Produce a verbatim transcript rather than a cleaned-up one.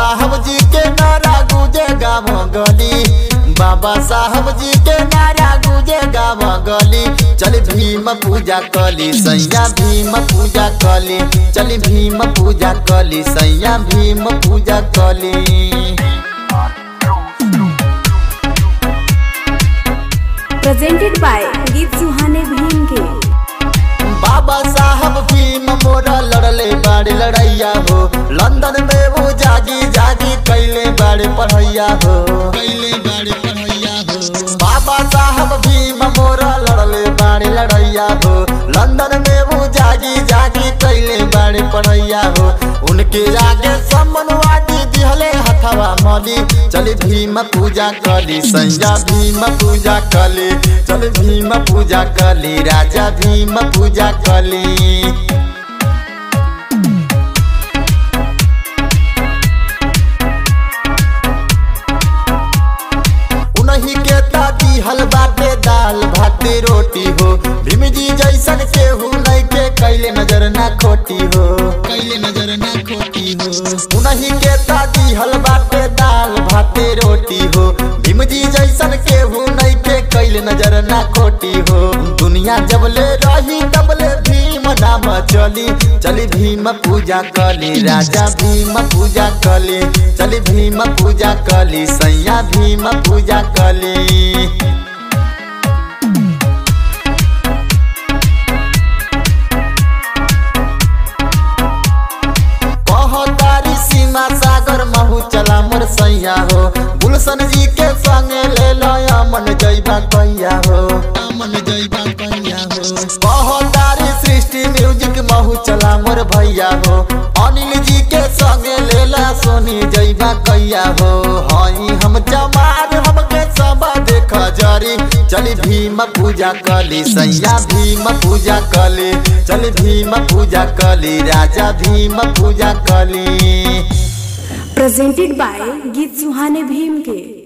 साहब जी के नारा गूंजे गाँव गली, बाबा साहब जी के नारा गूंजे गाँव गली। चल भीम पूजा कली सैया भीम पूजा कली, चल भीम पूजा कली सैया भीम पूजा कली। प्रेजेंटेड बाय गीत सुहाने भीम के। बाबा साहब भीम मोरा लड़ले बाड़े लड़ैया हो, लंदन में वो जागी जागी कैले बाड़े पढ़ैया हो, कैले बाड़े पढ़ैया हो। बाबा साहब भीम मोरा लड़ले बाड़े लड़ैया हो, लंदन में वो जागी जागी कैले बाड़े पढ़ैया हो। उनके आगे समनवादी दिहले हथवा मली, चल भीम पूजा कली सैया भीम पूजा कली, चल भीम पूजा कली राजा भीम पूजा कली। उन्हीं के दादी हलवा पे दाल भात रोटी हो, भीम जी जैसन केहू नहीं के कैले नजर ना खोटी हो, कैले नजर ना खोटी हो। उन्हीं के दादी हलवा पे दाल भात रोटी हो, भीम जी जैसन केहू नहीं के कैले नजर ना खोटी हो। दुनिया जबले रही तबले भीम नाम चली, चली भीम पूजा कली राजा भीम पूजा कली, चली भीम पूजा कली सैया भीम पूजा कली। सागर महू चला मोर सैया हो, गुलशन जी के संगे ले लो अमन जैबा कैया हो, अमन जैबा कैया हो। बहुतारी सृष्टि म्यूजिक महू चला मोर भैया हो, अनिल जी के संगे ले ला सोनी जैबा कैया हो। हई हम जमार हमके सब देख जरी, चली भीम पूजा कली सैया भीम पूजा कली, चल भीम पूजा कली राजा भीम पूजा कली। प्रेजेंटेड बाय गीत सुहाने भीम के।